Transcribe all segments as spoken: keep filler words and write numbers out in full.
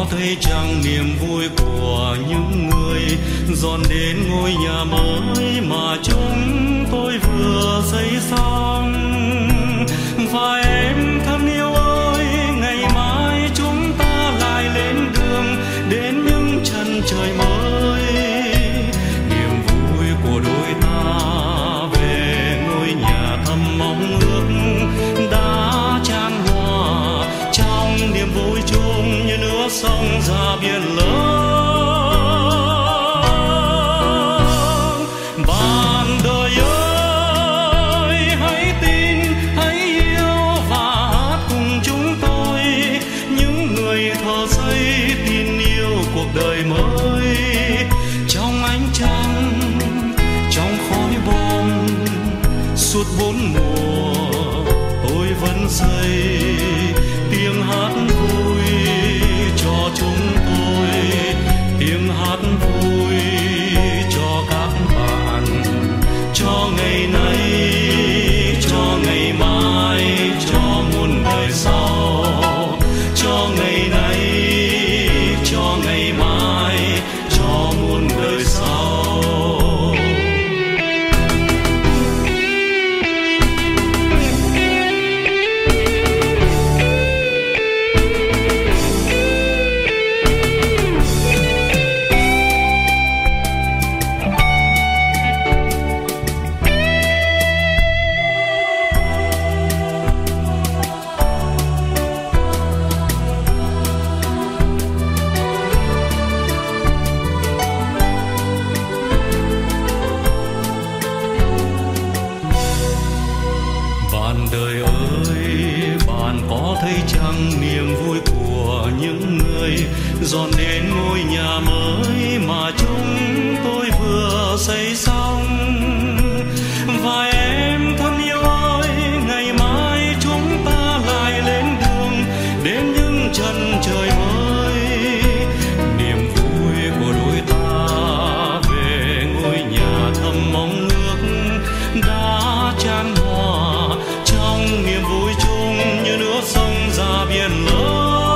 thấy chăng niềm vui của những người dọn đến ngôi nhà mới mà chúng tôi vừa xây xong? Và em thân yêu ơi, ngày mai chúng ta lại lên đường đến những chân trời mới. Niềm vui của đôi ta về ngôi nhà thăm mong ước đã chan hòa trong niềm vui chung như nước sông ra biển lớn. Bạn đời ơi, hãy tin, hãy yêu và hát cùng chúng tôi, những người thợ xây tin yêu cuộc đời mới. Trong ánh trăng, trong khói bom, suốt bốn mùa tôi vẫn xây tiếng hát vui cho chúng tôi, tiếng hát vui cho các bạn, cho ngày nay, cho ngày mai, cho muôn đời sau, cho ngày nay, cho ngày mai, cho muôn đời sau. Dọn đến ngôi nhà mới mà chúng tôi vừa xây xong. Và em thân yêu ơi, ngày mai chúng ta lại lên đường đến những chân trời mới. Niềm vui của đôi ta về ngôi nhà thăm mong ước đã chan hòa trong niềm vui chung như nước sông ra biển lớn.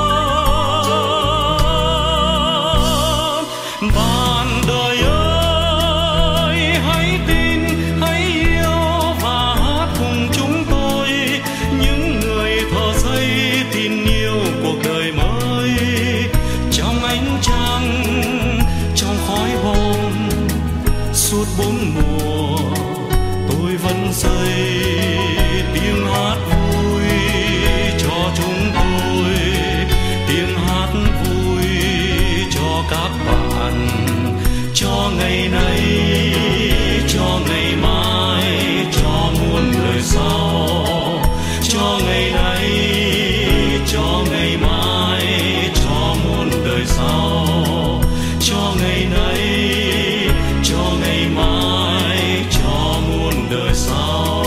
Bạn đời ơi, hãy tin, hãy yêu và hát cùng chúng tôi, những người thợ xây tin yêu cuộc đời mới. Trong ánh trăng, trong khói bom, suốt bốn mùa tôi vẫn xây tiếng hát vui cho chúng tôi, tiếng hát vui cho các bạn, cho ngày nay, cho ngày mai, cho muôn đời sau, cho ngày nay, cho ngày mai, cho muôn đời sau, cho ngày nay, cho ngày mai, cho muôn đời sau.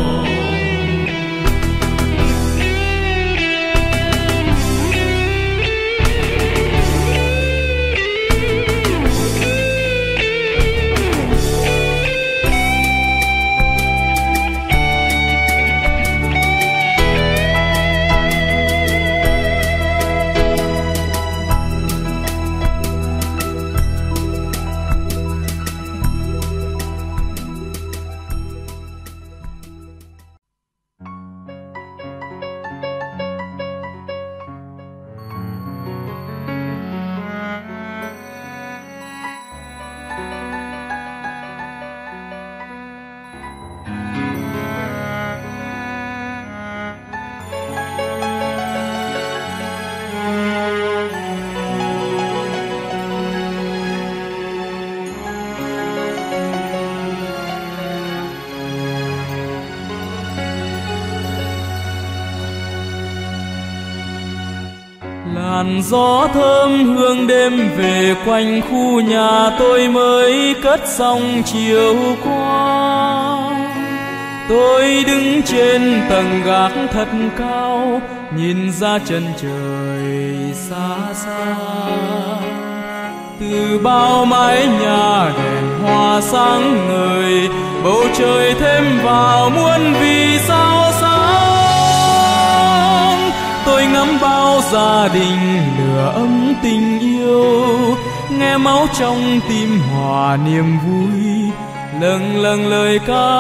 Làn gió thơm hương đêm về quanh khu nhà tôi mới cất xong chiều qua. Tôi đứng trên tầng gác thật cao, nhìn ra chân trời xa xa. Từ bao mái nhà đèn hoa sáng ngời, bầu trời thêm vào muôn vì sao sáng. Tôi ngắm bao gia đình lửa ấm tình yêu, nghe máu trong tim hòa niềm vui, lâng lâng lời ca.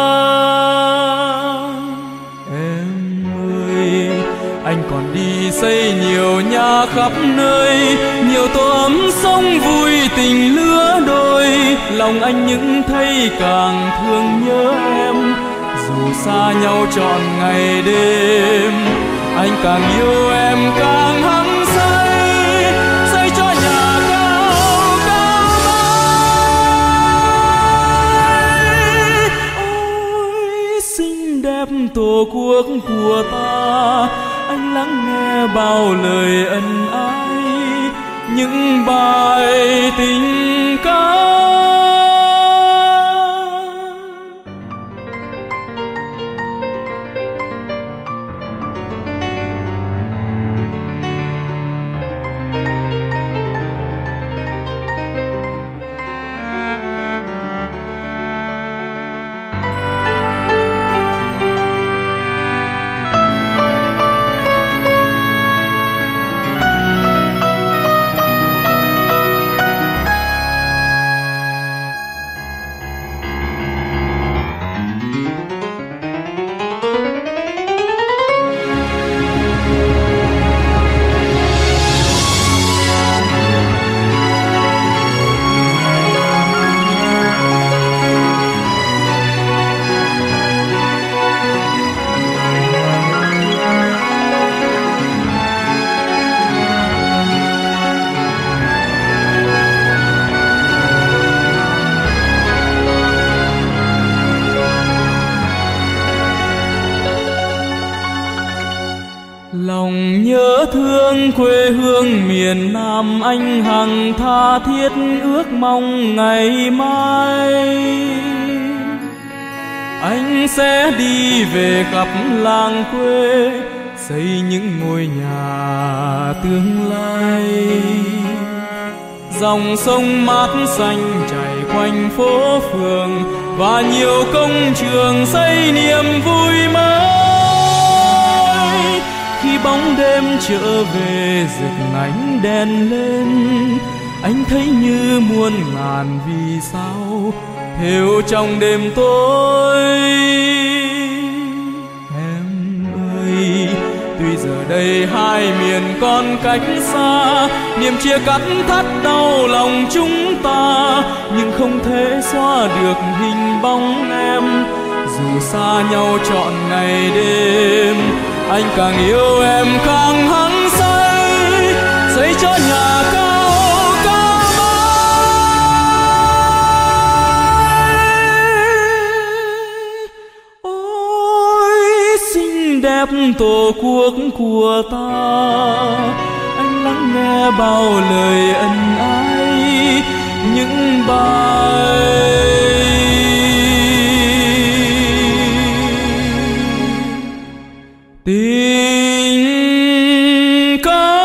Em ơi, anh còn đi xây nhiều nhà khắp nơi, nhiều tổ ấm sống vui tình lứa đôi, lòng anh những thấy càng thương nhớ em. Dù xa nhau trọn ngày đêm, anh càng yêu em càng hăng say, xây cho nhà cao cao mãi. Ôi xinh đẹp tổ quốc của ta, anh lắng nghe bao lời ân ái, những bài tình ca. Lòng nhớ thương quê hương miền Nam, anh hằng tha thiết ước mong ngày mai anh sẽ đi về khắp làng quê, xây những ngôi nhà tương lai. Dòng sông mát xanh chảy quanh phố phường, và nhiều công trường xây niềm vui mới. Khi bóng đêm trở về rực ánh đèn lên, anh thấy như muôn ngàn vì sao thêu trong đêm tối. Em ơi, tuy giờ đây hai miền còn cách xa, niềm chia cắt thắt đau lòng chúng ta, nhưng không thể xóa được hình bóng em. Dù xa nhau trọn ngày đêm, anh càng yêu em càng hăng say, xây cho nhà cao cao mãi. Ôi xinh đẹp tổ quốc của ta, anh lắng nghe bao lời ân ái, những bài tình ca.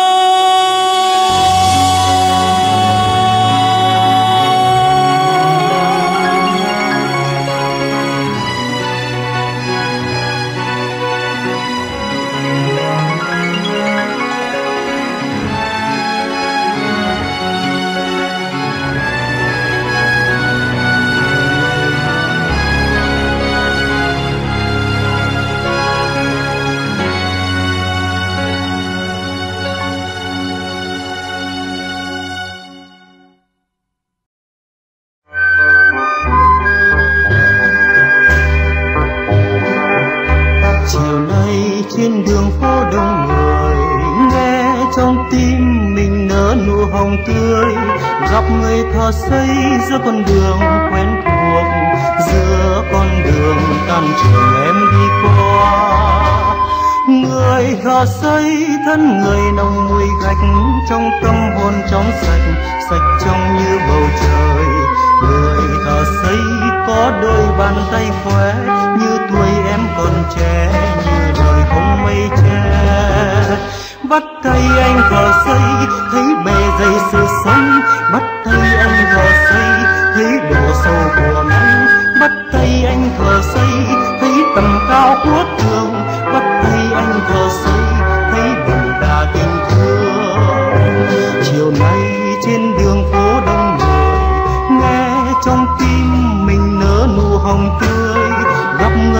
Trên đường phố đông người, nghe trong tim mình nở nụ hồng tươi. Gặp người thợ xây giữa con đường quen thuộc, giữa con đường tan trường em đi qua. Người thợ xây thân người nồng mùi gạch, trong tâm hồn trong sạch, sạch trong như bầu trời. Người thợ xây có đôi bàn tay khỏe, như tuổi em còn trẻ, như đời không mây che. Bắt tay anh thợ xây thấy bề dày sự sống, bắt tay anh thợ xây thấy độ sâu của nắng. Bắt tay anh thợ xây thấy tầm cao của tường, bắt tay anh thợ xây thấy đậm đà tình thương.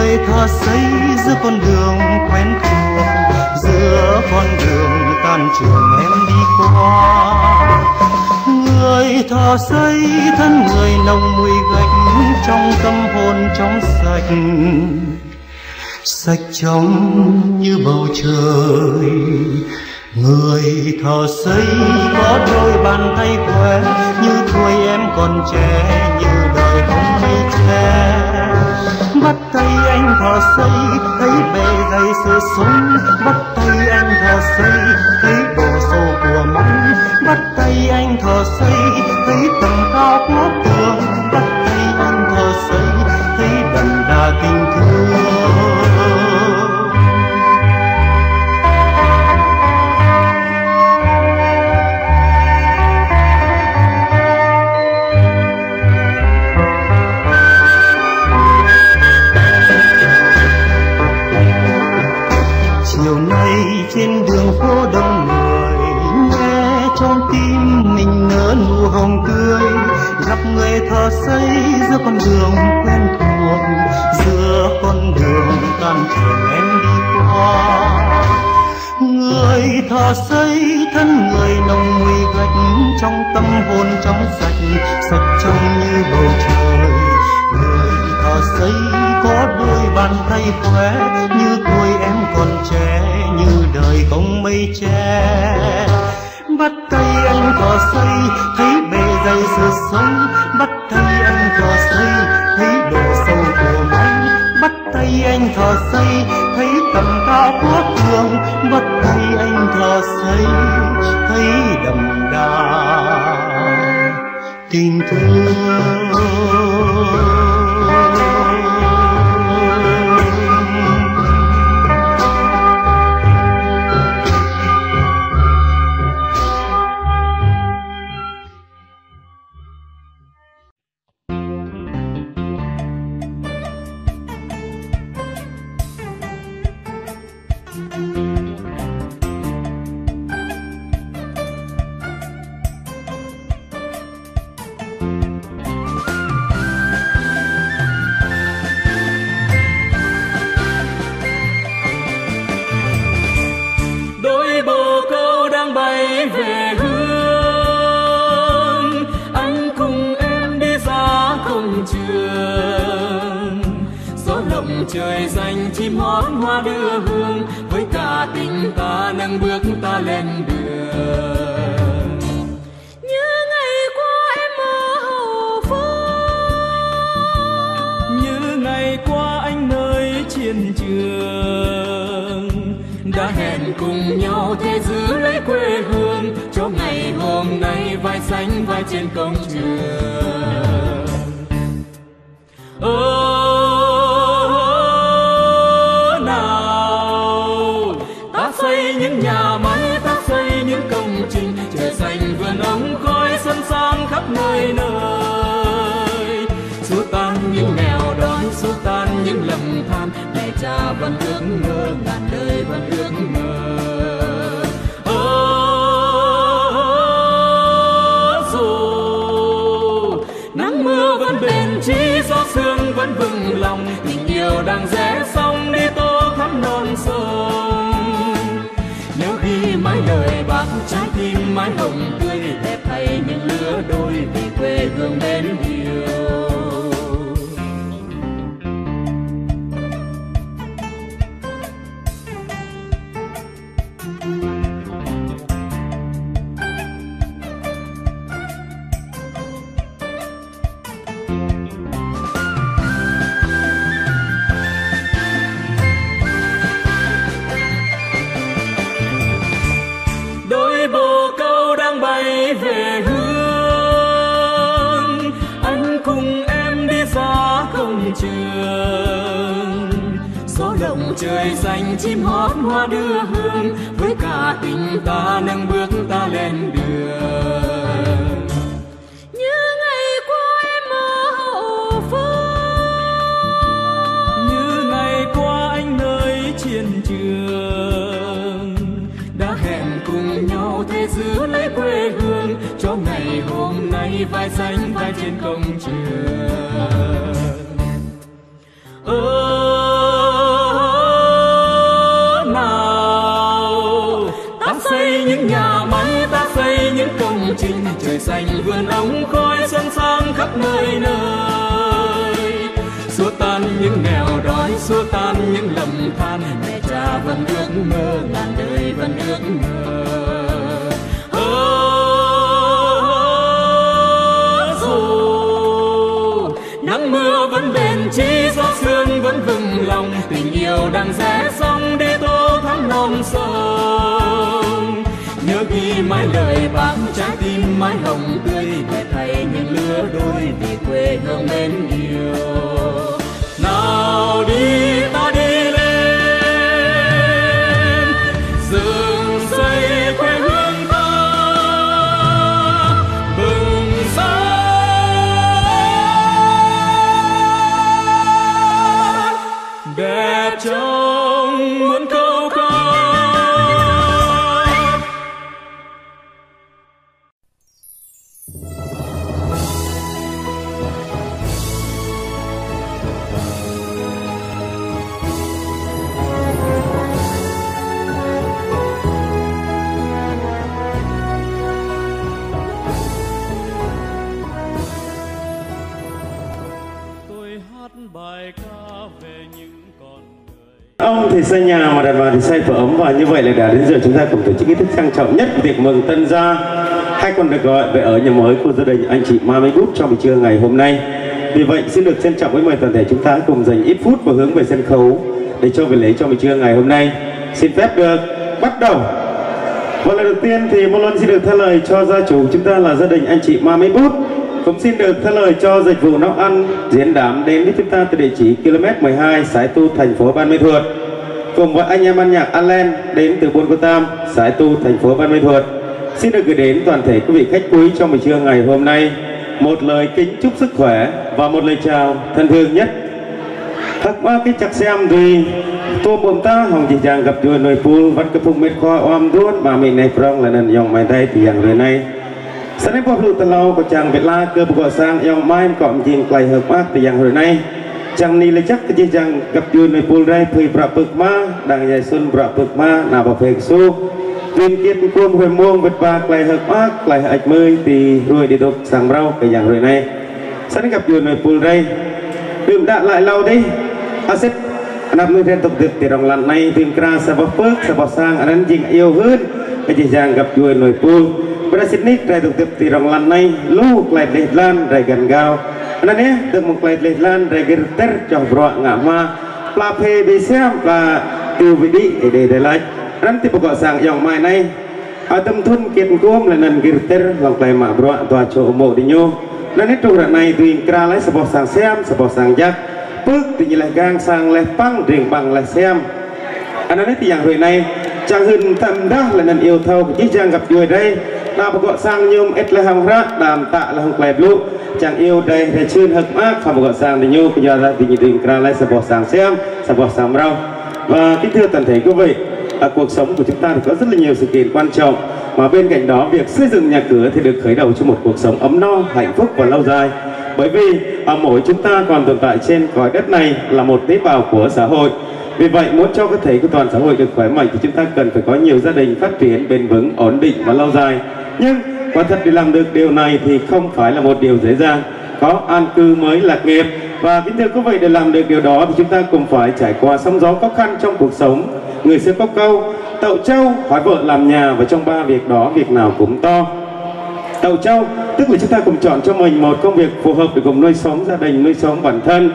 người thơ xây giữa con đường quen thuộc, giữa con đường tan trường em đi qua. Người thơ xây thân người nồng mùi gạch, trong tâm hồn trong sạch, sạch trong như bầu trời. Người thợ xây có đôi bàn tay khỏe, như tuổi em còn trẻ, như đời không mây che. Bắt tay anh thợ xây thấy bề dày sự sống, bắt tay anh thợ xây thấy độ sâu của móng, bắt tay anh thợ xây thấy tầm cao của tường, bắt tay anh thợ xây thấy đậm đà tình thương. Trên đường phố đông người, nghe trong tim mình nở nụ hồng tươi. Gặp người thợ xây giữa con đường quen thuộc, giữa con đường tan trường em đi qua. Người thợ xây thân người nồng mùi gạch, trong tâm hồn trong sạch, sạch trong như bầu trời. Người thợ xây có đôi bàn tay khỏe, như tuổi em còn trẻ, như đời không mây che. Bắt tay anh thợ xây thấy bề dày sự sống, bắt tay anh thợ xây thấy độ sâu của móng, bắt tay anh thợ xây thấy tầm cao của tường, bắt tay anh thợ xây thấy đậm đà tình thương. Trời xanh chim hót hoa đưa hương, với cả tình ta nâng bước ta lên đường. Như ngày qua em ở hậu phương, như ngày qua anh nơi chiến trường, đã hẹn cùng nhau thế giữ lấy quê hương, cho ngày hôm nay vai xanh vai trên công trường. Ơ những nhà máy, ta xây những công trình, trời xanh vườn ấm khói xuân sang khắp nơi nơi. Xua tan những nghèo đói, xua tan những lầm than, mẹ cha vẫn ước mơ, ngàn đời vẫn ước mơ. Dù nắng mưa vẫn bền chí, gió sương vẫn vững lòng, tình yêu đang rẽ sông đi tô khắp non sông. Mãi lời bác trái tim mãi hồng tươi, đẹp thay những lứa đôi vì quê hương mến yêu. Về hướng anh cùng em đi ra công trường, gió động trời xanh chim hót hoa đưa hương, với cả tình ta nâng bước ta lên đường. Như ngày qua em ở hậu phương, như ngày qua anh nơi chiến trường, đã hẹn cùng nhau thế giữ lấy quê hương, cho ngày hôm nay vai xanh vai trên công trường. Ơ xanh vườn ống khói xuân sang khắp nơi nơi. Xua tan những nghèo đói, xua tan những lầm than, mẹ cha vẫn ước mơ, ngàn đời vẫn ước mơ. Nắng mưa vẫn bền chi, gió sương vẫn vững lòng, tình yêu đang rẽ sông để tô thắm non sông. Nhớ ghi mãi lời bác, trái tim mãi hồng tươi, để thay những lứa đôi vì quê hương mến yêu. Nào đi ta đi lên, dựng xây quê hương ta, bừng sáng đẹp trong muôn câu ca. Ông thì xây nhà mà đàn bà thì xây tổ ấm, và như vậy là đã đến giờ chúng ta cùng tổ chức nghi thức trang trọng nhất của tiệc mừng tân gia, hay còn được gọi về ở nhà mới của gia đình anh chị Mami Group trong buổi trưa ngày hôm nay. Vì vậy xin được trân trọng với mời toàn thể chúng ta cùng dành ít phút và hướng về sân khấu để cho về lễ trong buổi trưa ngày hôm nay. Xin phép được bắt đầu. Và lời đầu tiên thì một lần xin được thay lời cho gia chủ chúng ta là gia đình anh chị Mami Group. Cũng xin được thay lời cho dịch vụ nấu ăn diễn đám đến với chúng ta từ địa chỉ ki lô mét mười hai, Sái Tu, thành phố Ban Mê Thuột. Cùng với anh em ban nhạc Alan đến từ Buôn Cô Tam, Sái Tu, thành phố Ban Mê Thuột. Xin được gửi đến toàn thể quý vị khách quý trong buổi trưa ngày hôm nay một lời kính chúc sức khỏe và một lời chào thân thương nhất. Thật qua cái chặt xem thì tôi bồm ta hồng chỉ chàng gặp đuôi nồi pul vắt cái phung mệt kho om đuốt mà mình này prong là nền dòng mày tay thì dạng người này. Sáng nay qua lụt tờ lâu của chàng Việt La cơ bộ sang dòng mai cọm chiên clay hợp ác thì dạng người này. Chàng ni lấy chắc cái chi chàng gặp đuôi nồi pul đây phơi bạc bực ma đang dài xuân bạc bực ma nào bảo phê su. Tuyên kiệt cuông về muông vật ba clay hợp ác clay ạch mươi thì rồi đi đục sang rau cái dạng người này. Sáng nay gặp đuôi nồi pul đây đừng đạn lại lâu đi. Aset nạp người trên tục tiệc thì đồng lần này tìm ra sẽ bỏ phước sẽ bỏ sang anh anh chinh yêu hơn cái chị chàng gặp đuôi nồi pul. Pada sini trai tục tiệp thì rong lan này lu klait leh lan rai gan gao anh ấy được một klait leh lan rai gerter cho bro ngã ma pla phe be xem và tiêu vị đi để để lại anh tiếp gọi sang dòng mai này ở tâm thun kiệt cuom là nền gerter lòng klait mà bro tòa chỗ mộ đi nhô anh ấy trong đoạn này thì kra lấy sập sang xem sập sang giác bước thì như là gang sang leh pang riêng bằng là xem anh ấy thì dạng hồi này chàng hình tầm đó là nền yêu thâu của chiếc chàng gặp đuôi đây ta gọi sang nhung ít là hồng ra đàm tạ là hồng klep lu chàng yêu đây để chuyên hực ác và gọi sang để nhung bây giờ là thì nhìn ra lại sẽ bỏ sang xem sẽ bỏ sang rau. Và kính thưa toàn thể quý vị, ở cuộc sống của chúng ta thì có rất là nhiều sự kiện quan trọng, mà bên cạnh đó việc xây dựng nhà cửa thì được khởi đầu cho một cuộc sống ấm no, hạnh phúc và lâu dài. Bởi vì ở mỗi chúng ta còn tồn tại trên cõi đất này là một tế bào của xã hội. Vì vậy muốn cho có thể của toàn xã hội được khỏe mạnh thì chúng ta cần phải có nhiều gia đình phát triển bền vững, ổn định và lâu dài. Nhưng quả thật để làm được điều này thì không phải là một điều dễ dàng. Có an cư mới lạc nghiệp. Và kính thưa quý vị, để làm được điều đó thì chúng ta cùng phải trải qua sóng gió khó khăn trong cuộc sống. Người xưa có câu tậu trâu hỏi vợ làm nhà, và trong ba việc đó việc nào cũng to. Tậu trâu tức là chúng ta cùng chọn cho mình một công việc phù hợp để cùng nuôi sống gia đình, nuôi sống bản thân.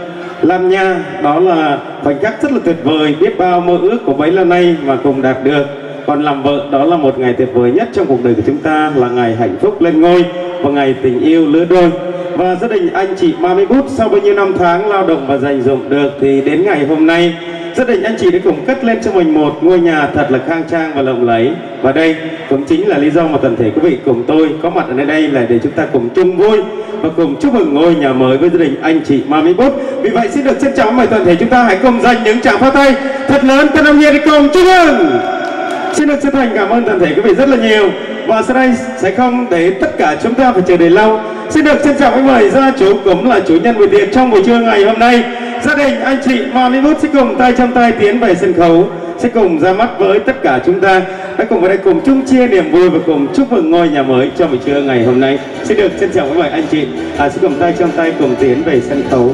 Làm nhà đó là khoảnh khắc rất là tuyệt vời, biết bao mơ ước của bấy lâu nay mà cùng đạt được. Còn làm vợ đó là một ngày tuyệt vời nhất trong cuộc đời của chúng ta, là ngày hạnh phúc lên ngôi và ngày tình yêu lứa đôi. Và gia đình anh chị Mami Group sau bao nhiêu năm tháng lao động và dành dụm được thì đến ngày hôm nay gia đình anh chị đã cùng cất lên cho mình một ngôi nhà thật là khang trang và lộng lẫy. Và đây cũng chính là lý do mà toàn thể quý vị cùng tôi có mặt ở nơi đây là để chúng ta cùng chung vui và cùng chúc mừng ngôi nhà mới với gia đình anh chị Mami Group. Vì vậy xin được trân trọng mời toàn thể chúng ta hãy cùng dành những tràng pháo tay thật lớn thật nồng nhiệt để cùng chúc mừng. Xin được chân thành cảm ơn toàn thể quý vị rất là nhiều. Và sau đây sẽ không để tất cả chúng ta phải chờ đợi lâu. Xin được trân trọng mời gia chủ cũng là chủ nhân buổi tiệc trong buổi trưa ngày hôm nay, gia đình anh chị Mami Group sẽ cùng tay trong tay tiến về sân khấu, sẽ cùng ra mắt với tất cả chúng ta. hãy cùng vào đây cùng chung chia niềm vui và cùng chúc mừng ngôi nhà mới cho buổi trưa ngày hôm nay. Xin được trân trọng mời anh chị à, sẽ cầm tay trong tay cùng tiến về sân khấu.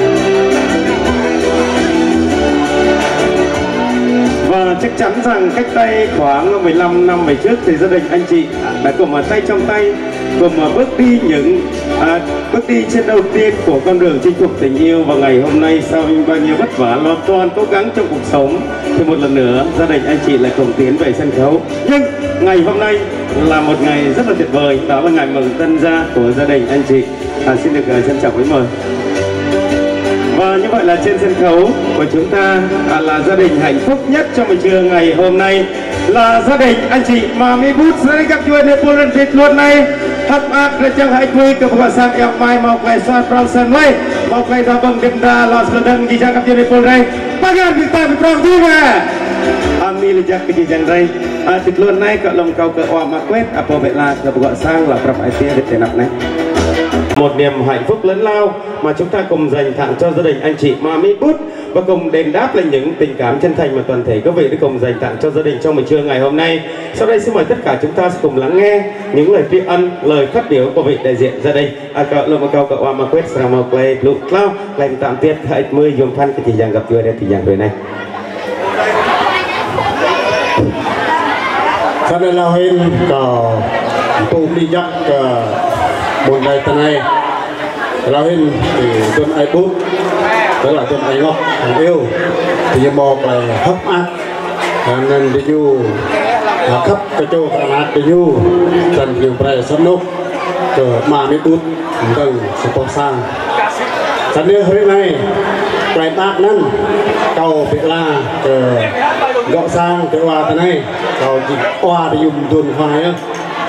Và chắc chắn rằng cách đây khoảng mười lăm năm về trước thì gia đình anh chị đã cùng mà tay trong tay cùng mà bước đi những à, bước đi trên đầu tiên của con đường chinh phục tình yêu. Và ngày hôm nay sau bao nhiêu vất vả lo toan cố gắng trong cuộc sống thì một lần nữa gia đình anh chị lại cùng tiến về sân khấu. Nhưng ngày hôm nay là một ngày rất là tuyệt vời, đó là ngày mừng tân gia của gia đình anh chị. À, xin được uh, trân trọng với mời. Và như vậy là trên sân khấu của chúng ta à, là gia đình hạnh phúc nhất trong buổi trưa ngày hôm nay là gia đình anh chị mà mi bút sẽ gặp vui để buôn lên thịt luôn này hấp ác để chẳng hãy vui cơ bộ sang eo mai màu quay xoan prong sân lây màu quay ra bông đêm đa lo sơ đơn ghi chẳng gặp vui để buôn đây bagan việc ta bị prong vui mà ami là chắc cái gì chẳng đây à, thịt luôn này cỡ lồng cầu cỡ oa mà quét à bộ vệ là cơ bộ sang là prong ai tia để tiền nạp này. Một niềm hạnh phúc lớn lao mà chúng ta cùng dành tặng cho gia đình anh chị Mami Bút và cùng đền đáp lên những tình cảm chân thành mà toàn thể quý vị đã cùng dành tặng cho gia đình trong buổi trưa ngày hôm nay. Sau đây xin mời tất cả chúng ta sẽ cùng lắng nghe những lời tri ân, lời phát biểu của vị đại diện gia đình. À, cậu là một câu cậu mà quyết sang một play blue cloud làm tạm tiết hãy mươi dùng phan cái thì dạng gặp người đây thì dạng người này. Sau đây là hình có cùng đi dắt một ngày tuần này là hình thì tuần ai bút tức là tuần ai ngọc thằng yêu thì một là hấp ác nên đi du khắp cái chỗ khả năng đi du dần nhiều bài sắp nốt mà mới bút từng support sang sẵn đưa hôm nay bài bác nâng cầu bị la gõ sang cái hoa thế này cầu chỉ hoa để dùng tuần hoài á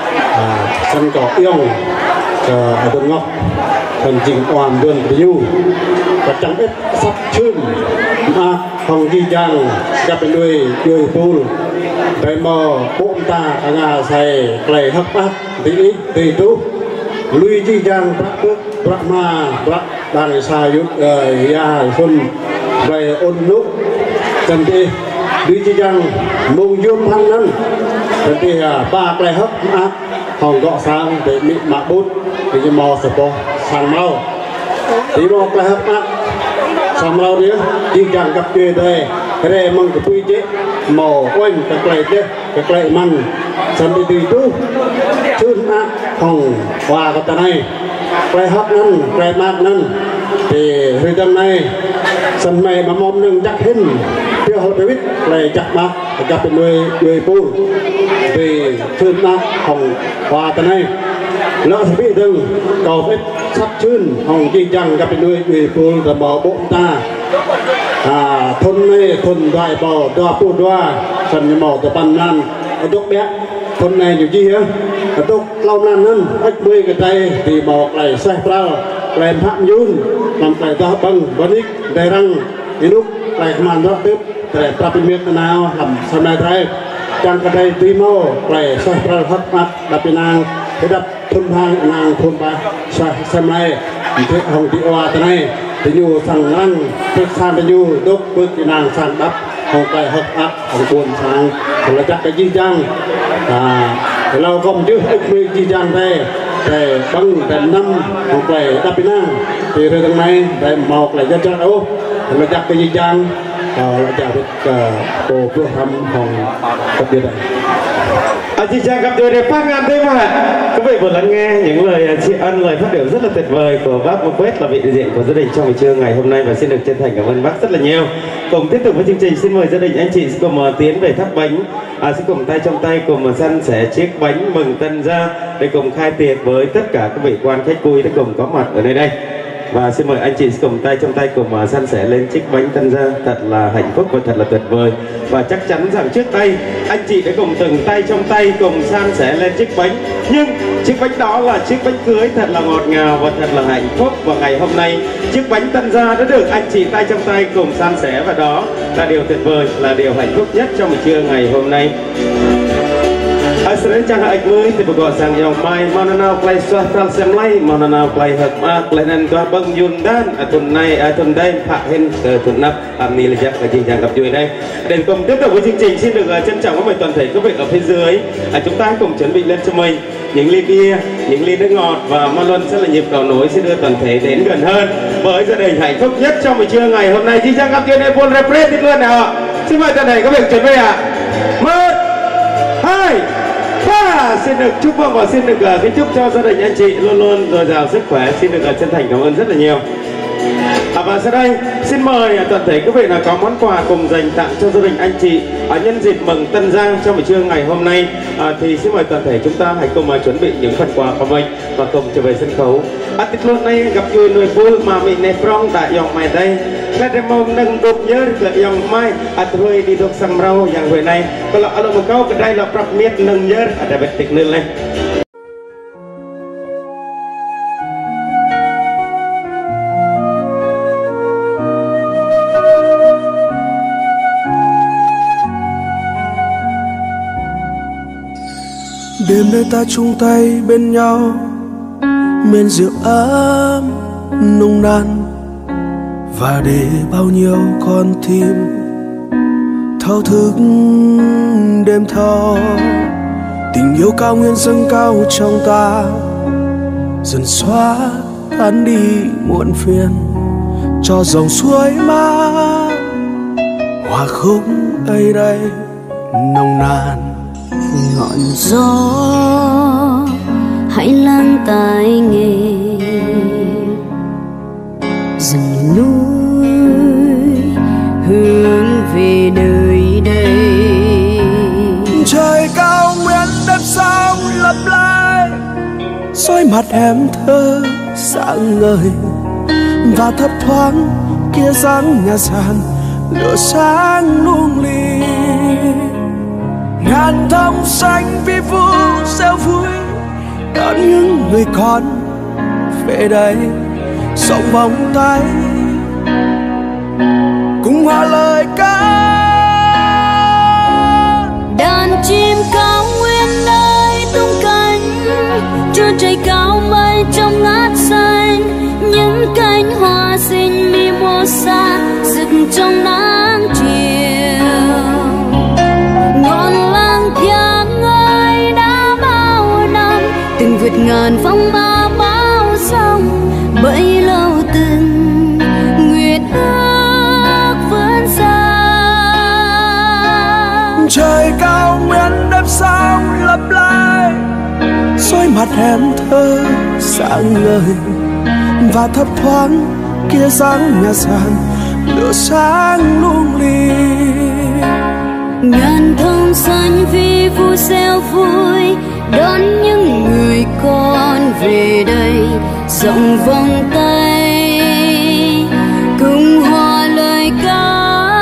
sân có yêu ở tuần ngọc thần trình hoàn tuần yêu và chẳng ít sắp chưn mà không gì chăng gặp bên đuôi đuôi pul đây mò bụng ta cả ngà xài clay hấp bát tí tí tú lui chi chăng bác bước bác ma bác đàn xài yết ya xuân về ôn lúc cần đi lui chi chăng mông dương thăng năn cần đi ba clay hấp bát hồng gọ sang để bị mạ bút thì cái mò sập bò sang mau tí mò cái hấp mắt sang mau đi đi chẳng gặp chuyện đây cái này mong cái quy chế mò quanh cái cây chứ cái cây măng sang đi từ tu chun á hồng hòa cái này cây hấp năn cây mát năn thì hồi năm nay sân mày mà mong nâng chắc hình tiêu hậu biết này chặt mát gặp được người người pul vì chun á hồng hòa cái này nó sẽ bị đừng cầu phép sắp chưn hồng chi chẳng gặp được người người pul là bỏ bộ ta à thôn này thôn đại bò đoa pu đoa sân như màu từ pan nan ở đốc bé thôn này nhiều gì hả ở đốc lâu nan hơn ếch bơi cái tay thì bỏ lại xoay rau làm phạm yun làm lại to bằng bắn ít đầy răng đi lúc lại màn đó tiếp để tập miết nào làm sau này đây trong cái đây tí mô lại xoay rau hấp mắt đập bên nàng cái đập thôn hang nàng thôn ba xoay xem này thế hồng thị hoa thế này thì nhu sang ăn thức sang thì nhu đốt bước cái nàng sang đắp hồng cái hấp áp hồng cuốn sang thì là chắc cái gì chăng à lâu không chứ ít mươi gì chăng đây để băng để năm hồng cái đắp bên nàng thì rồi thằng này để một là dân chắc đâu là chắc cái gì chăng là chắc được cô vừa thăm hồng tập biệt này. À, chị chàng gặp tôi để phát ngàn thêm mà quý vị vừa lắng nghe những lời tri ân, lời phát biểu rất là tuyệt vời của bác Mộc Quét là vị đại diện của gia đình trong buổi trưa ngày hôm nay và xin được chân thành cảm ơn bác rất là nhiều. Cùng tiếp tục với chương trình, xin mời gia đình anh chị sẽ cùng tiến về thắp bánh, à, sẽ cùng tay trong tay cùng san sẻ chiếc bánh mừng tân gia để cùng khai tiệc với tất cả các vị quan khách vui đã cùng có mặt ở nơi đây. Và xin mời anh chị cùng tay trong tay cùng san sẻ lên chiếc bánh tân gia thật là hạnh phúc và thật là tuyệt vời. Và chắc chắn rằng trước đây anh chị đã cùng từng tay trong tay cùng san sẻ lên chiếc bánh, nhưng chiếc bánh đó là chiếc bánh cưới thật là ngọt ngào và thật là hạnh phúc. Và ngày hôm nay chiếc bánh tân gia đã được anh chị tay trong tay cùng san sẻ, và đó là điều tuyệt vời, là điều hạnh phúc nhất trong buổi trưa ngày hôm nay. À, sering cang ait mui ti pokok sang yang mai mananau klai suah tral sem lai mananau klai hak ma klai nan tua bang yun dan atun nai atun dai phạ hen tun nắp ami là chắc là chương trình gặp vui đây. Để cùng tiếp tục với chương trình, xin được trân trọng mời toàn thể quý vị ở phía dưới à, chúng ta hãy cùng chuẩn bị lên cho mình những ly bia, những ly nước ngọt và Mon Luân sẽ là nhịp cầu nối sẽ đưa toàn thể đến gần hơn với gia đình hạnh phúc nhất trong buổi trưa ngày hôm nay. Chương trình gặp vui này buồn replay luôn nào. Xin mời toàn thể quý vị chuẩn bị ạ. Một, hai, ba. Xin được chúc mừng và xin được uh, kính chúc cho gia đình anh chị luôn luôn dồi dào sức khỏe. Xin được uh, chân thành cảm ơn rất là nhiều. À, và sau đây xin mời toàn thể quý vị là có món quà cùng dành tặng cho gia đình anh chị ở nhân dịp mừng Tân Giang trong buổi trưa ngày hôm nay. À, thì xin mời toàn thể chúng ta hãy cùng uh, chuẩn bị những phần quà của mình và cùng trở về sân khấu. À, tích luôn này gặp vui nuôi vui mà mình nè prong tại dòng mày đây. Các em mong nâng đột nhớ là dòng mai à thôi đi được sang rau dạng hồi này. Còn là ở một câu cái đây là prap miết nâng nhớ ở đây bật tích lên này. Đêm nay ta chung tay bên nhau, men rượu ấm nồng nàn, và để bao nhiêu con tim thao thức đêm thâu, tình yêu cao nguyên dâng cao trong ta, dần xóa tan đi muộn phiền, cho dòng suối mát hòa khúc ấy đây nồng nàn. Ngọn gió hãy lắng tai nghe, rừng núi hướng về nơi đây. Trời cao nguyên đất sao lấp lai, soi mặt em thơ sáng ngời, và thấp thoáng kia dáng nhà sàn lửa sáng lung linh. Ngàn thông xanh vi vu reo vui đón những người con về đây, sóng vòng tay cùng hòa lời ca. Đàn chim cao nguyên nơi tung cánh, trôi trời cao mây trong ngát xanh, những cánh hoa xinh mimosa rực trong nắng chiều. Ngọn lang thiêng ơi đã bao năm từng vượt ngàn phong ba bão sông, bấy lâu từng nguyệt ước vươn xa. Trời cao nguyên đất sao lấp lai, soi mặt em thơ sáng ngời, và thấp thoáng kia dáng nhà sàn lửa sáng lung linh. Ngàn thông xanh vi vu reo vui đón những người con về đây, rộng vòng tay cùng hòa lời ca.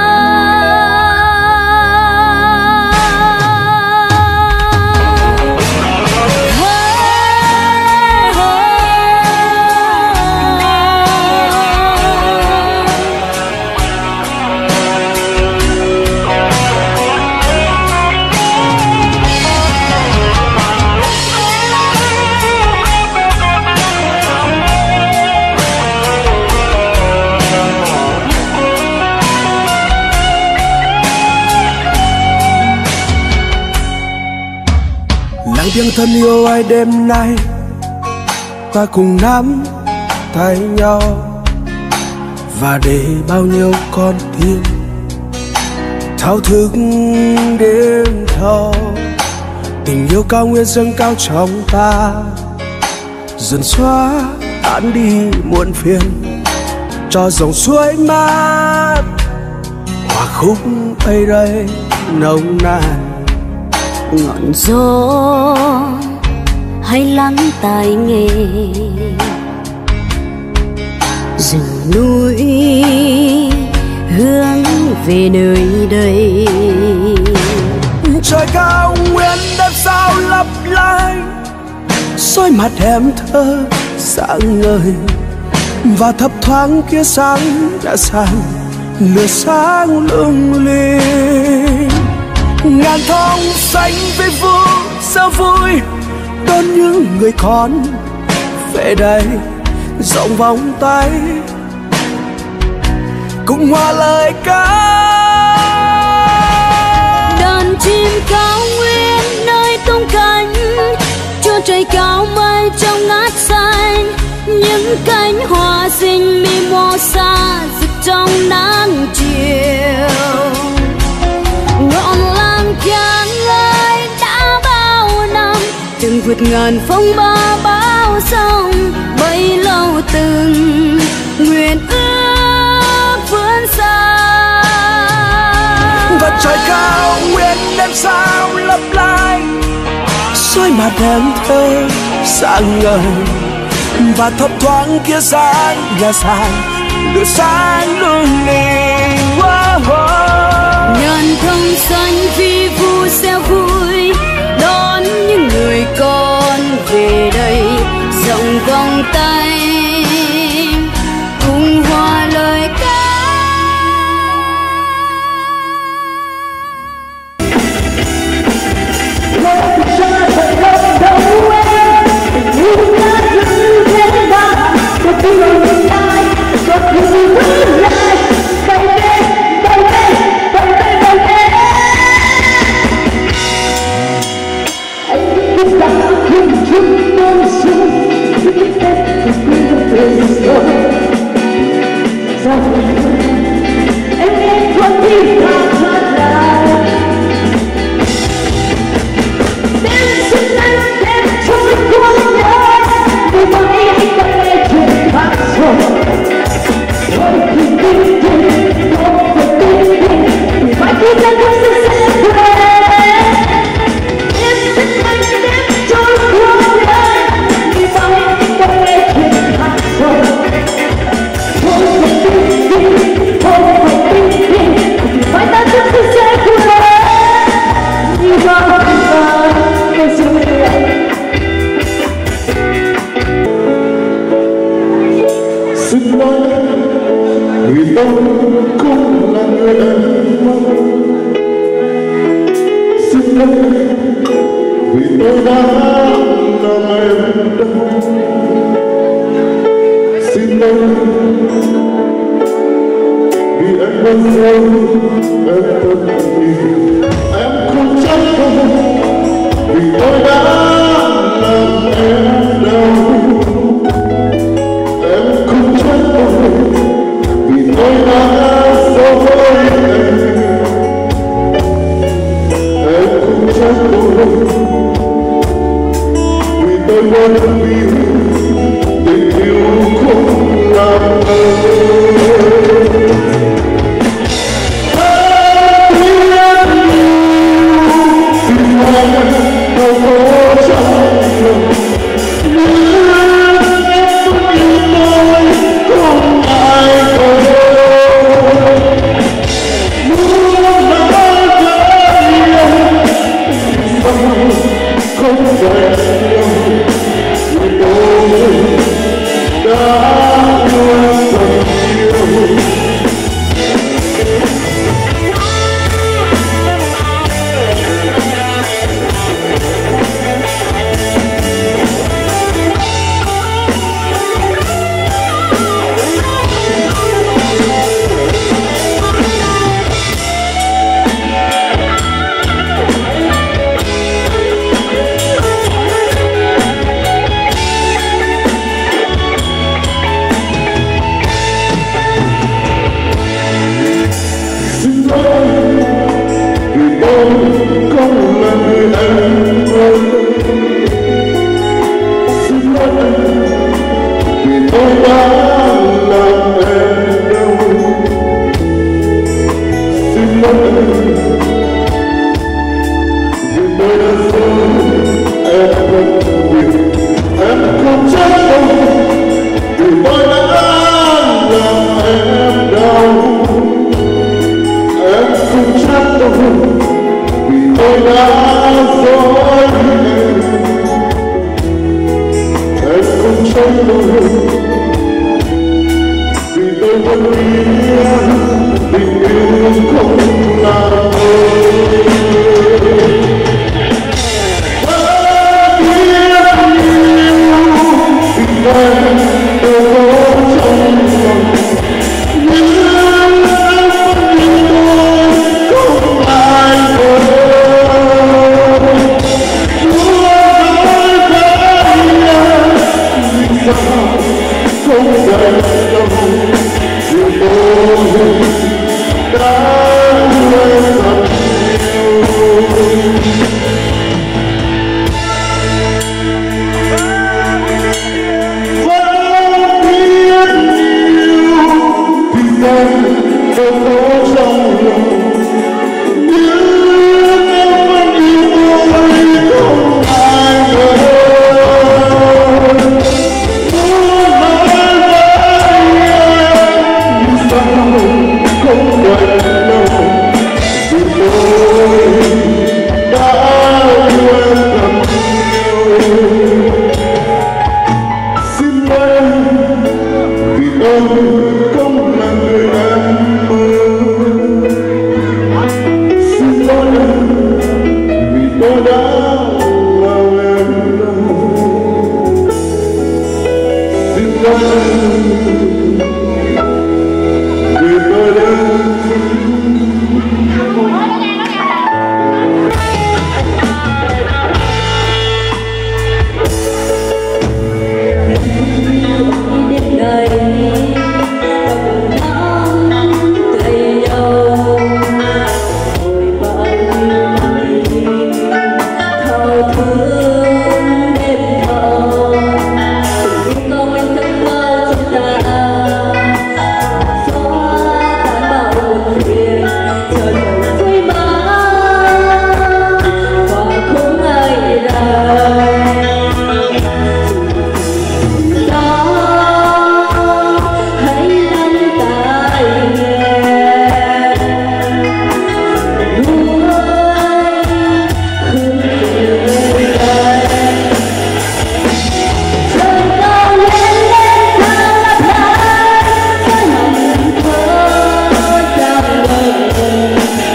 Tiếng thân yêu ai đêm nay, ta cùng nắm tay nhau, và để bao nhiêu con tim thao thức đêm thâu, tình yêu cao nguyên dâng cao trong ta, dần xóa tan đi muộn phiền, cho dòng suối mát hòa khúc ấy đây nồng nàn. Ngọn gió hãy lắng tai nghe, rừng núi hướng về nơi đây. Trời cao nguyên đất sao lấp lánh, soi mặt em thơ sáng ngời, và thấp thoáng kia sáng đã sáng lửa sáng lung linh. ngàn thông xanh với vô sao vui đón những người con về đây rộng vòng tay cùng hòa lời ca. Đàn chim cao nguyên nơi tung cánh cho trời cao mây trong ngát xanh, những cánh hoa xinh mimosa rực trong nắng chiều. Ngọn lang thang ơi đã bao năm từng vượt ngàn phong ba bão sông, bấy lâu từng nguyện ước vươn xa. Và trời cao nguyên đêm sao lấp lánh soi mặt em thơ sáng ngời, và thấp thoáng kia sáng nhà sàn lửa sáng lung linh. Wow, wow. Ngàn thông xanh vi vu xeo vui đón những người con về đây rộng vòng tay cùng hòa lời ca. Tình yêu không là mơ. Hãy subscribe cho kênh Ghiền Mì Gõ để không bỏ lỡ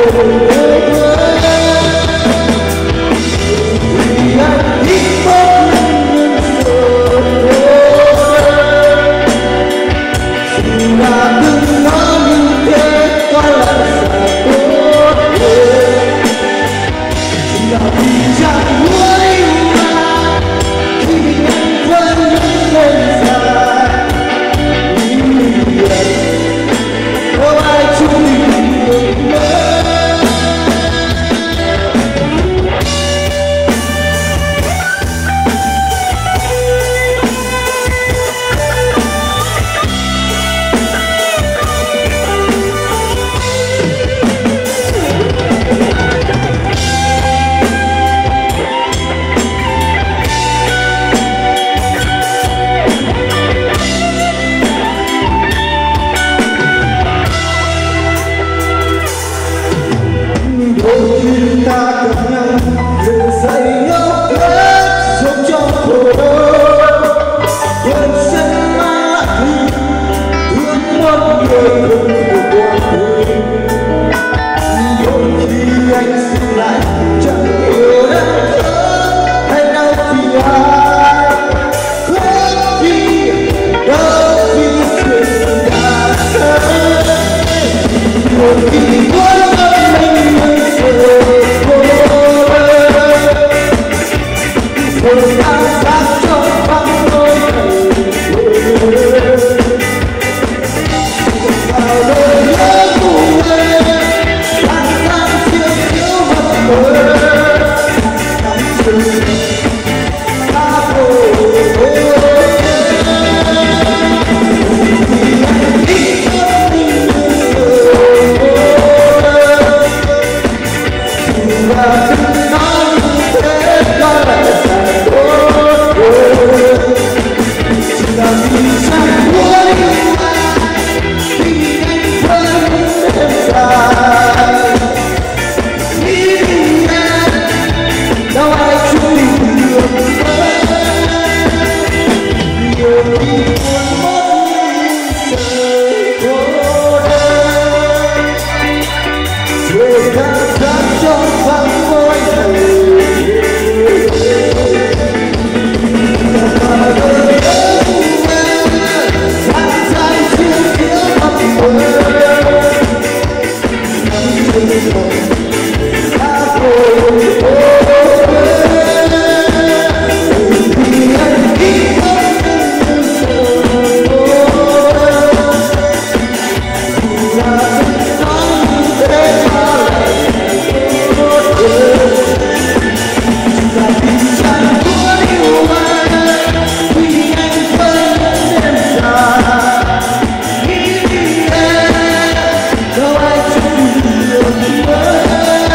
Hãy subscribe cho kênh Ghiền Mì Gõ để không bỏ lỡ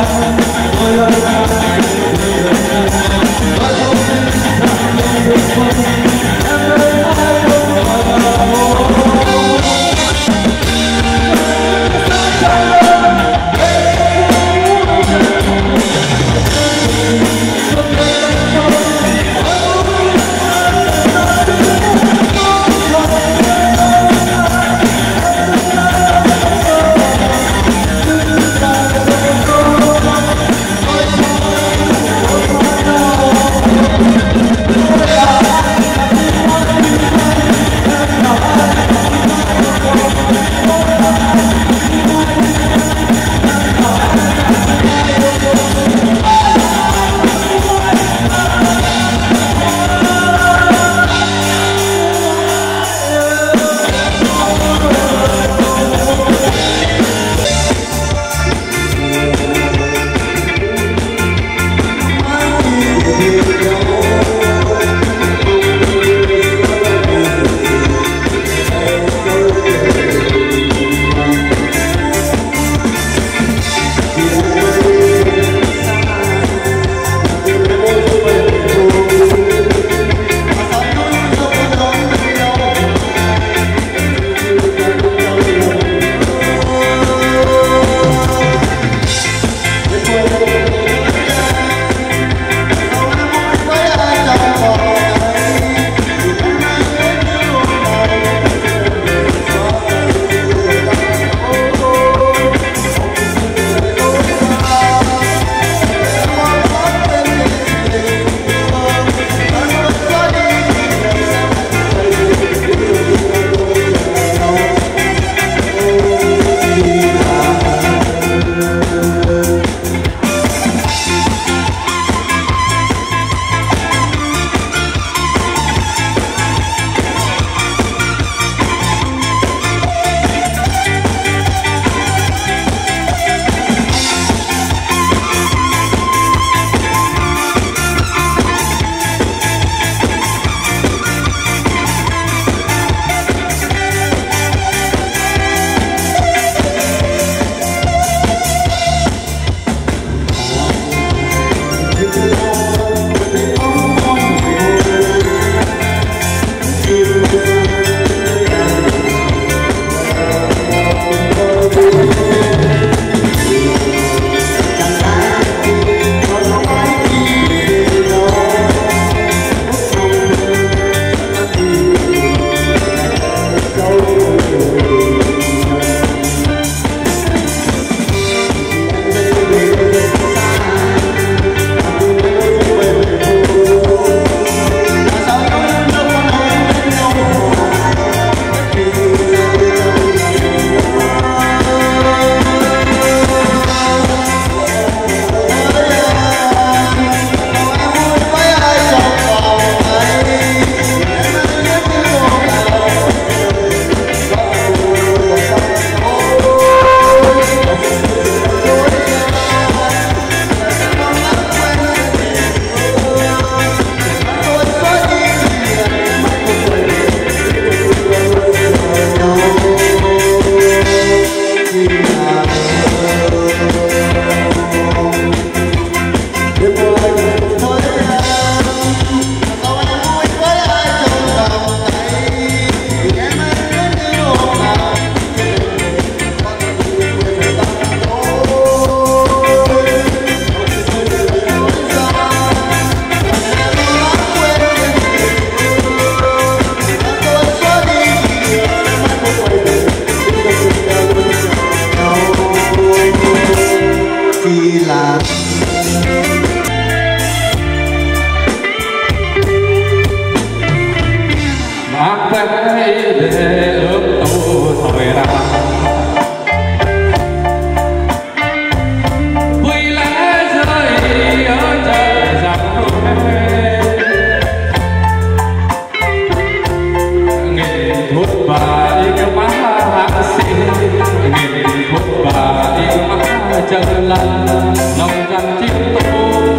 để ước tu thời ra vui lá rơi ở trời rằng nghìn phút và yêu má hát xin nghìn phút và yêu má chân lăn lòng răng chim tô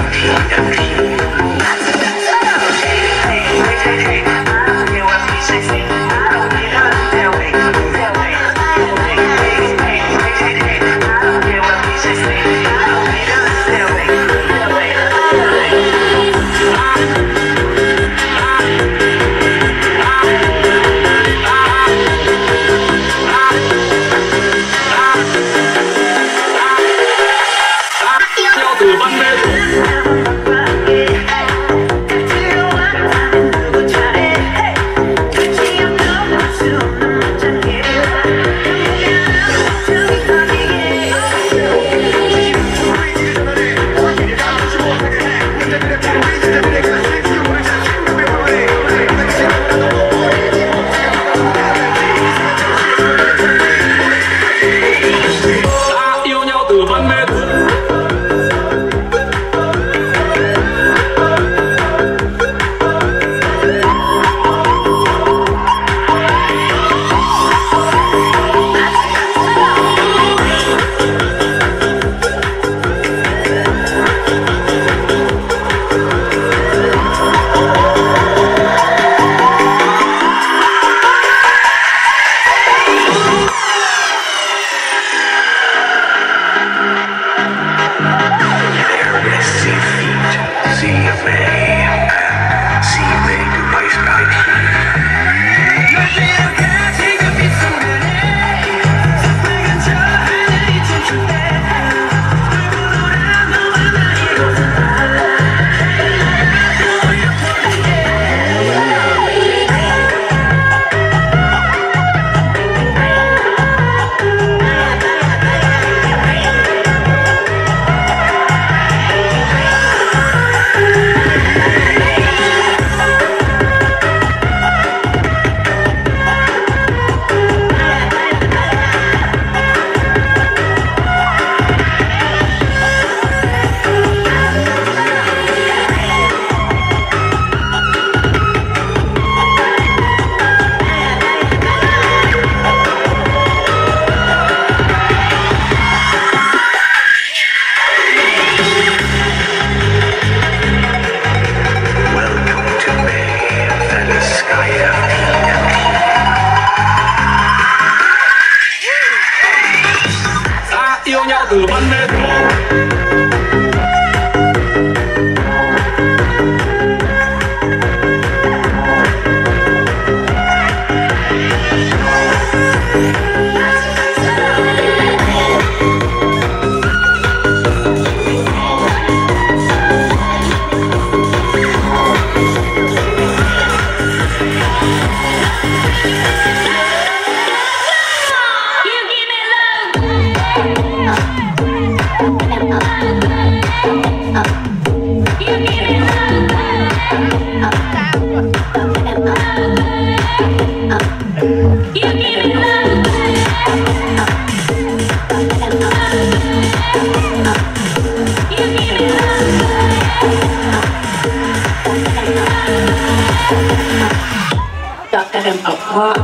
từ ban mê cho các em học hoa.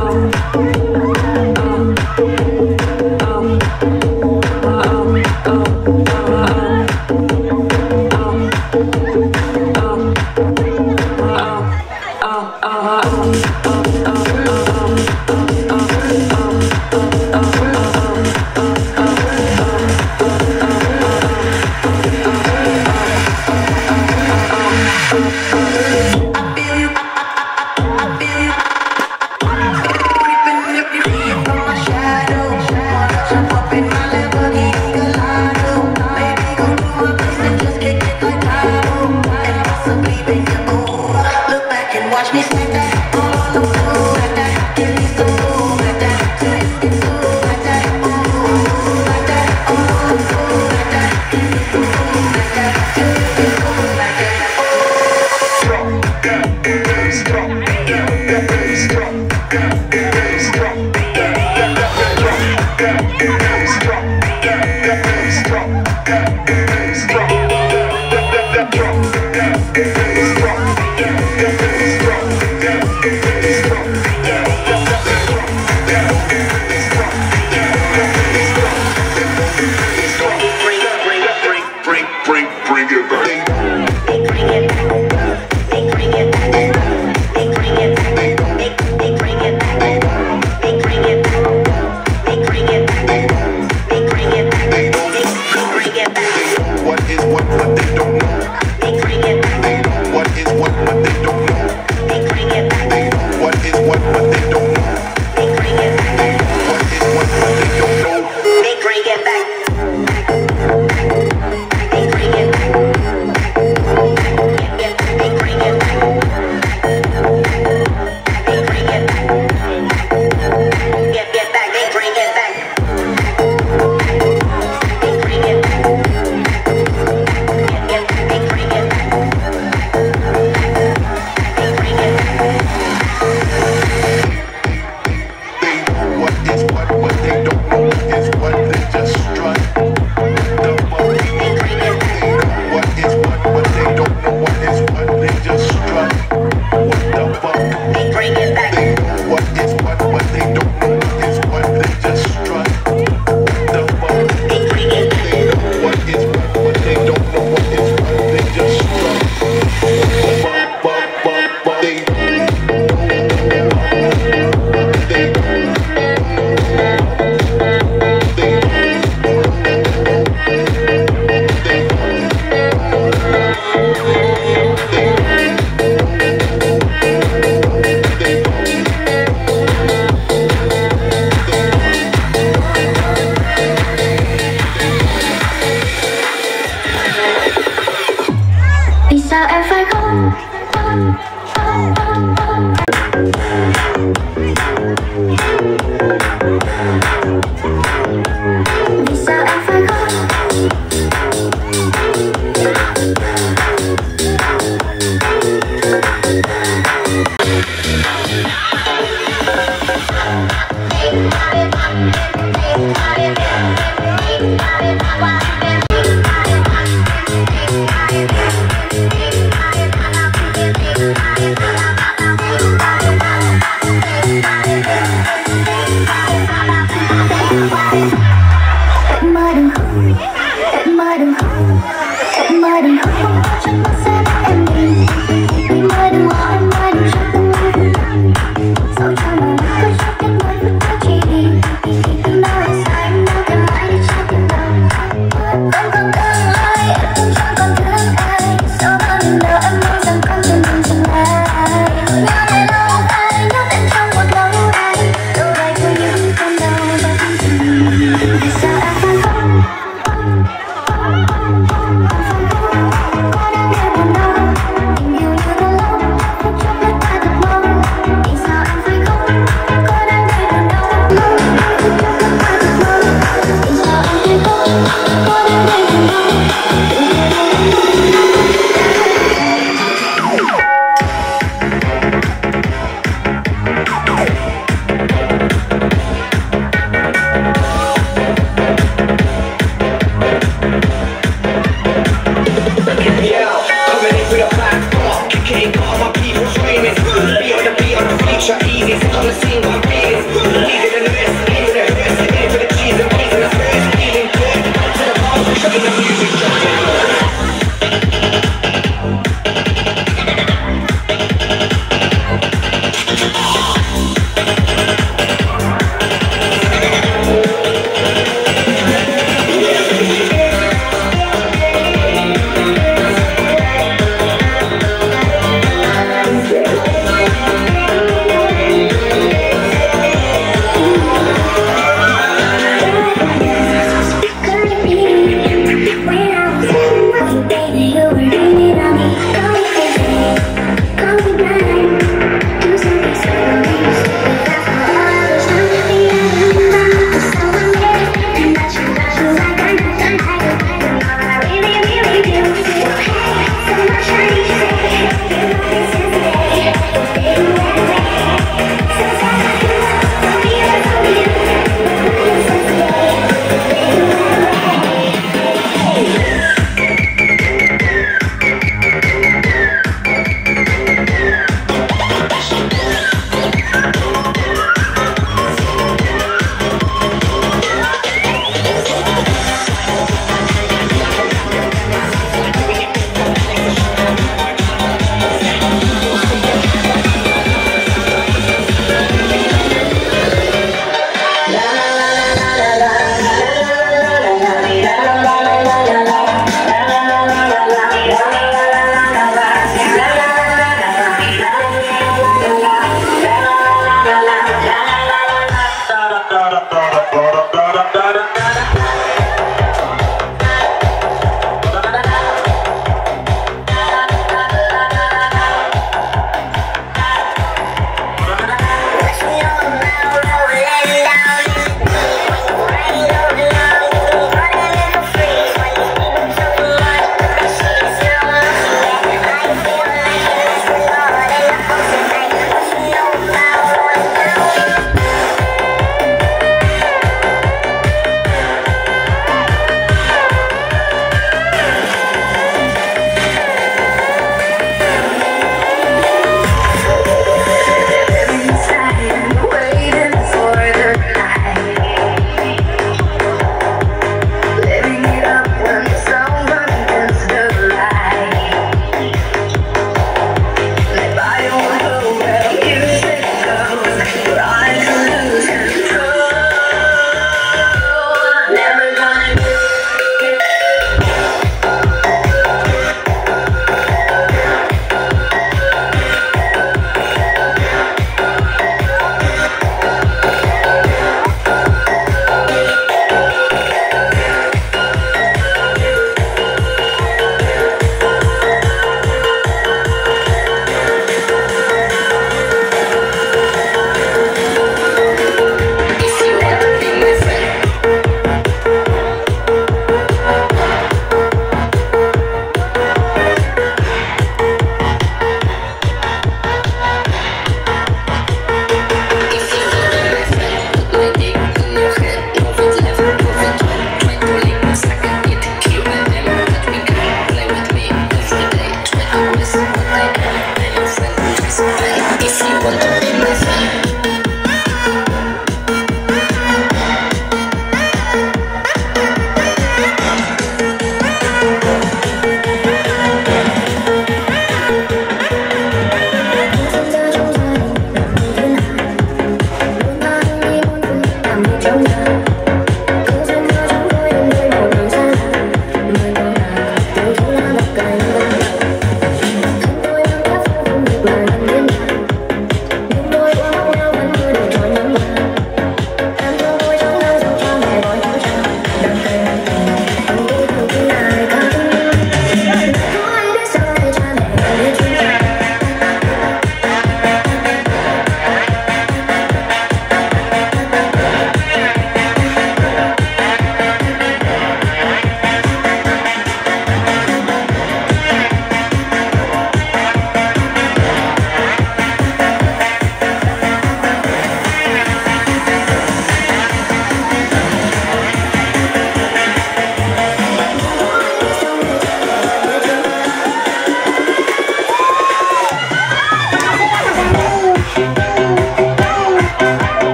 mơ đừng khóc, em mơ đừng khóc, em mơ đừng khóc, chắc nó sẽ bắt em đi. Em mơ đừng lo, em mơ đừng cho tâm em vững lòng. Dẫu cho màu mắt tôi cho biết mới vứt theo chỉ đi. Em đâu là sai, em đâu cần mãi để cho tình đầu. Con không thương ai, em cũng chẳng còn thương ai. Sau bao nhiêu đời em mong rằng con đừng đừng dừng lại. Nhớ để lâu ai, nhớ tên trong một lâu đài. Đâu vậy của những con đau và thân tình. Vì sao em phải khóc?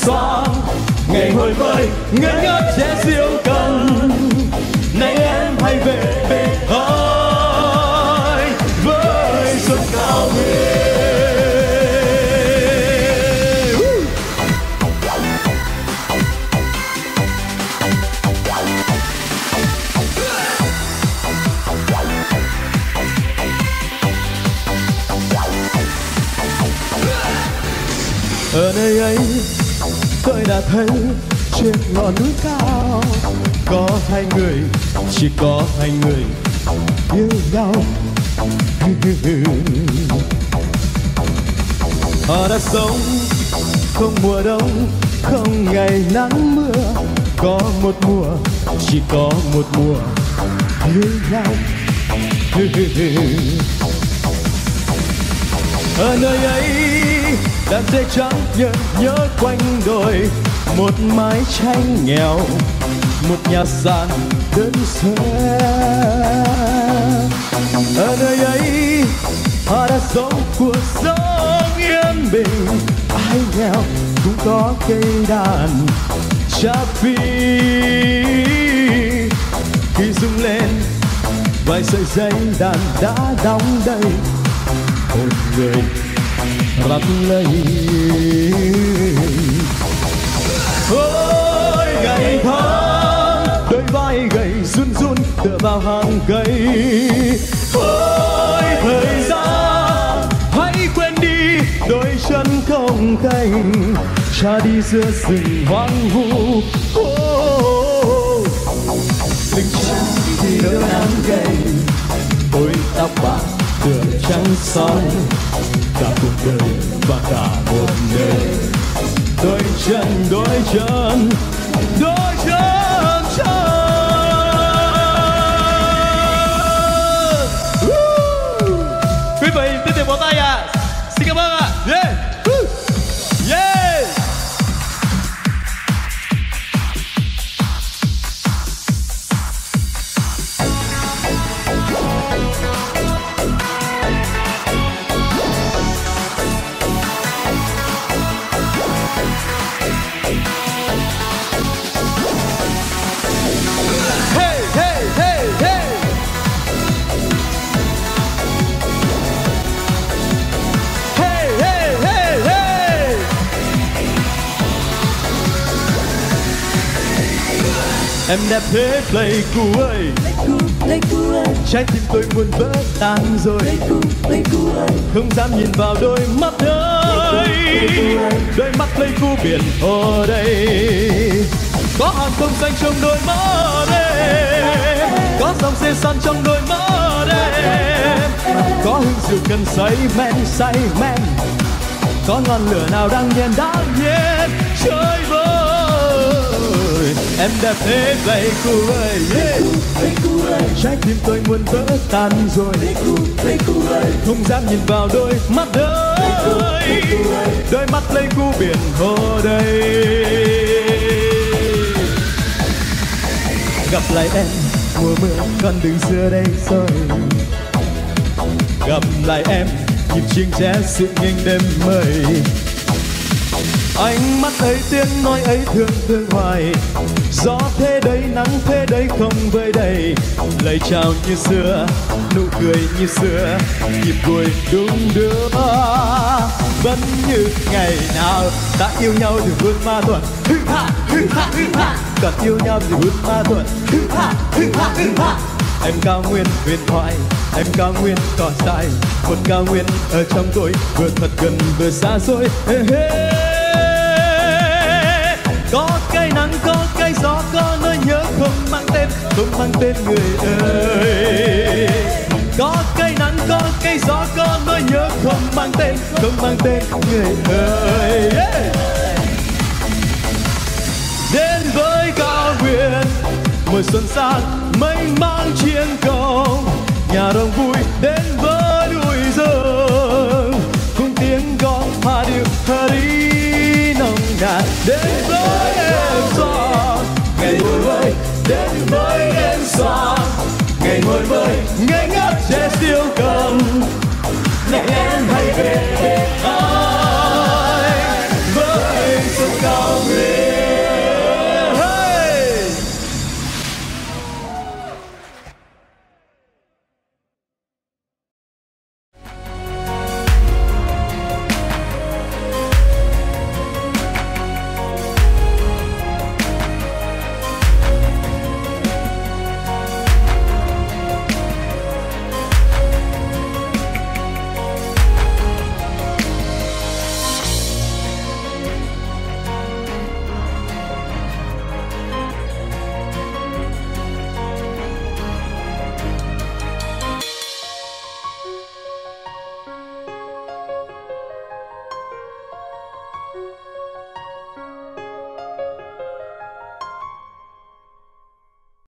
xoan, ngày hồi vơi ngây ngất che diêu cần. Này em hãy về bên anh với xuân cao nguyên. Ở nơi ấy tôi đã thấy trên ngọn núi cao có hai người, chỉ có hai người yêu nhau. Họ đã sống không mùa đông, không ngày nắng mưa, có một mùa, chỉ có một mùa yêu nhau. Ở nơi ấy đàn dê trắng nhớ nhớ quanh đồi, một mái tranh nghèo, một nhà sàn đơn sơ. Ở nơi ấy họ đã sống cuộc sống yên bình, ai nghèo cũng có cây đàn cha phi. Khi rung lên vài sợi dây đàn đã đong đầy, một người bắt lấy. Ôi ngày tháng đôi vai gầy run run tựa vào hàng cây. Ôi thời gian hãy quên đi đôi chân không cánh, cha đi giữa rừng hoang vu. Lưng cha thì đỡ nắng gầy, đôi tóc bạc tựa trắng soi, cả cuộc đời và cả một đời. Đôi chân, đôi chân, đôi chân chân. Quý vị tiếp tục vỗ tay à. Xin cảm ơn ạ. Yeah. Yeah. Em đẹp thế Pleiku ơi, trái tim tôi buồn vỡ tan rồi, không dám nhìn vào đôi mắt ơi. Đôi mắt Pleiku biển hồ đây, có hàng không xanh trong đôi mắt đây, có dòng xe son trong đôi mắt đây, có hương rượu cần say men say men, có ngọn lửa nào đang nhiên đang nhiên chơi vơi. Em đẹp thế Pleiku ơi, yeah. Trái tim tôi muốn vỡ tan rồi, không dám nhìn vào đôi mắt ơi. Đôi mắt Pleiku biển hồ đây. Gặp lại em mùa mưa con đường xưa đây rồi, gặp lại em nhịp chiêng trẻ sự nghênh đêm mây. Ánh mắt ấy tiếng nói ấy thương thương hoài, gió thế đấy nắng thế đấy không vơi đầy. Lời chào như xưa, nụ cười như xưa, nhịp đuổi đung đưa vẫn như ngày nào. Ta yêu nhau từ vườn ma thuận, hư ha hư ha hư ha, còn yêu nhau từ vườn ma thuận, hư ha hư ha hư ha. Em cao nguyên huyền thoại, em cao nguyên cỏ dại, một cao nguyên ở trong tôi vừa thật gần vừa xa xôi. Hey, hey. Có cây nắng có cây gió, có nỗi nhớ không mang tên, không mang tên người ơi. Có cây nắng có cây gió, có nỗi nhớ không mang tên, không mang tên người ơi. Yeah. Đến với cao nguyên mùa xuân sang mênh mang chiến công, nhà đông vui đến với núi rừng, cùng tiếng gõ hoa điệu thơ đi nồng nàn. Đến với em xoan ngày ngồi vơi, đến với em xoan ngày ngồi vơi, ngây ngất che diêu cầm. Này em hãy về bên anh với sông cao Huế